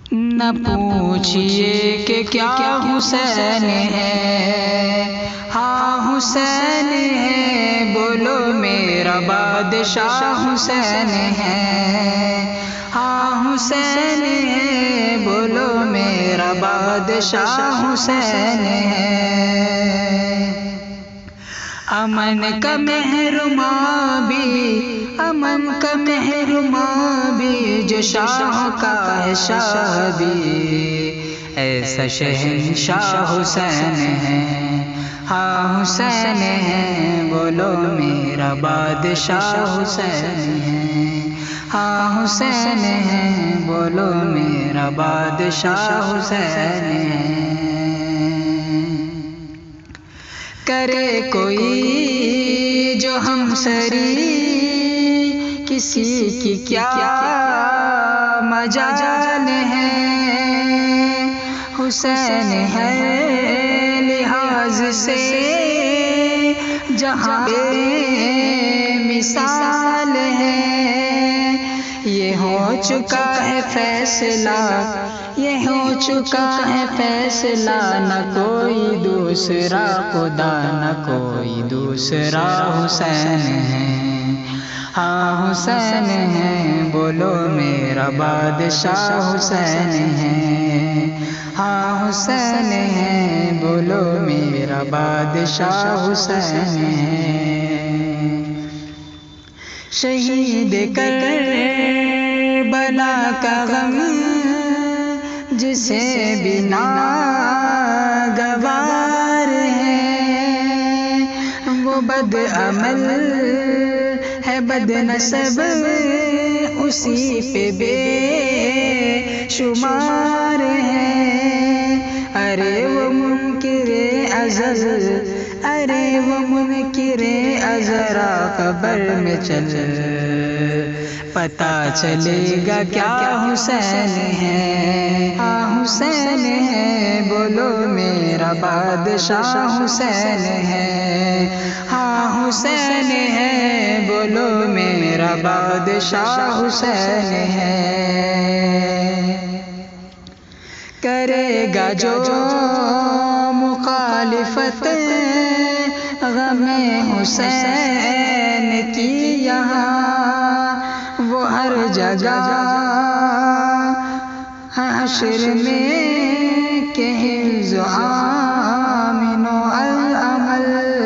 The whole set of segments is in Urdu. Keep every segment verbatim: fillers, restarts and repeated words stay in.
نہ پوچھئے کہ کیا حسین ہے، ہاں حسین ہے، بولو میرا بادشاہ حسین ہے، ہاں حسین ہے، بولو میرا بادشاہ حسین ہے۔ امن کا محرماں بھی، امن کا محرماں بھی، جو شاہ کا ہے شاہ بھی، ایسا شہنشاہ حسین ہے، ہاں حسین ہے، بولو میرا بادشاہ حسین ہے، ہاں حسین ہے، بولو میرا بادشاہ حسین ہے۔ کرے کوئی جو ہم سری، کسی کی کیا مجال ہے، حسین ہے لحاظ سے جہاں بے مثال ہے، یہ ہو چکا ہے فیصلہ، یہ ہو چکا ہے فیصلہ، نہ کوئی دوسرا خدا، نہ کوئی دوسرا حسین ہے، ہاں حسین ہے، بولو میرا بادشاہ حسین ہے، ہاں حسین ہے، بولو میرا بادشاہ حسین ہے۔ شہید کربلا کا غم جسے بھی ناگوار ہے، وہ بد عمل ہے بد نسب، اسی پہ بے شمار ہے، ارے وہ منکر ازل، ارے وہ منکر ازرا، قبر میں چل پتا چلے گا کیا حسین ہے، ہاں حسین ہے، بولو میرا بادشاہ حسین ہے، ہاں حسین ہے، بولو میرا بادشاہ حسین ہے۔ کرے گا جو مخالفت غم حسین کی یہاں، وہ ہر جگہ حشر میں کہ حفظ و آمن و العمل،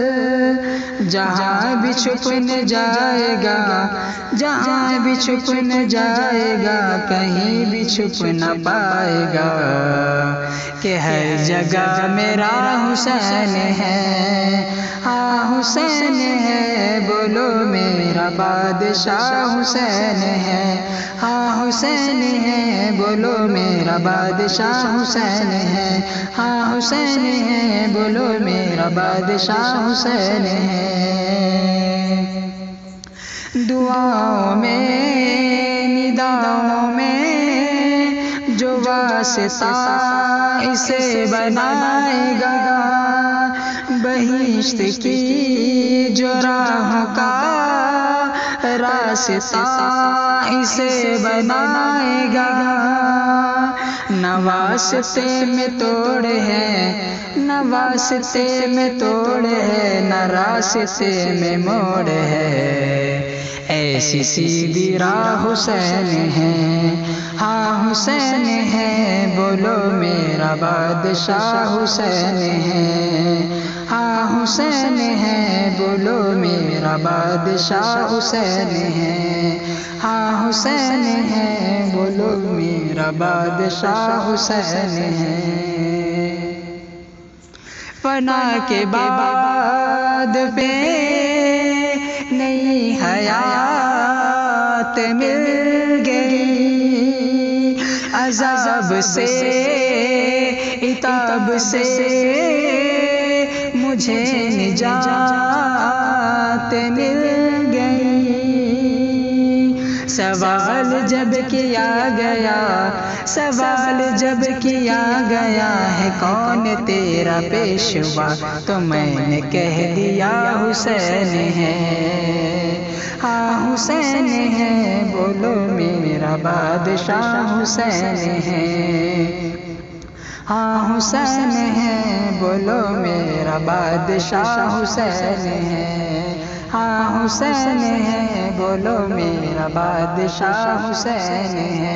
جہاں بھی چھپ نہ جائے گا، جہاں بھی چھپ نہ جائے گا، کہیں بھی چھپ نہ پائے گا، کہ ہر جگہ میرا حسین ہے، ہاں حسین ہے، بولو میرا بادشاہ حسین ہے، ہاں حسین ہے، بولو میرا بادشاہ حسین ہے، ہاں حسین ہے، بولو میرا بادشاہ حسین ہے۔ دعاؤں میں نداؤں میں جو واسطہ اسے بنائے گا، بہشت کی جو راہوں کا راستہ اسے بنائے گا، نہ واسطے میں توڑ ہے، نہ واسطے میں توڑ ہے، نہ راستے میں موڑ ہے، ایسی سیدھی راہ حسین ہے، ہاں حسین ہے، بولو میرا بادشاہ حسین ہے، ہاں حسین ہے، بولو میرا بادشاہ حسین ہے، ہاں حسین ہے، بولو میرا بادشاہ حسین ہے۔ فنا کے بعد پہ نئی حیات مل گئی، عذاب سے عتاب سے مجھے نجات مل گئی، سوال جب کیا گیا، سوال جب کیا گیا ہے کون تیرا پیشوا، تو میں نے کہہ دیا حسین ہے، ہاں حسین ہے بولو میرا بادشاہ حسین ہے، ہاں حسین ہے بولو میرا بادشاہ حسین ہے، ہاں حسین ہے بولو میرا بادشاہ حسین ہے،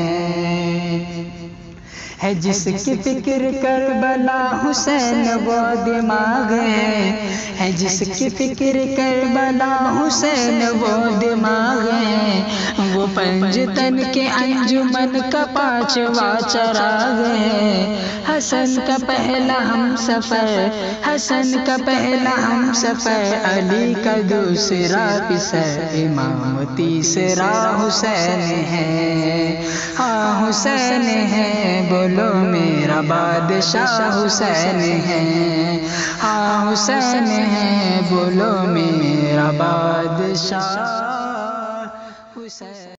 ہے جس کی فکر کربلا حسین وہ دماغ ہے، ہے جس کی فکر کربلا حسین وہ دماغ ہے، وہ پنجتن کے انجمن کا پانچواں چراغ ہے، حسن کا پہلا ہم سفر، حسن کا پہلا ہم سفر، علی کا دوسرا پسر، امام تیسرا حسین ہے، ہاں حسین ہے بولو میرا بادشاہ حسین ہے، ہاں حسین ہے بولو میرا بادشاہ حسین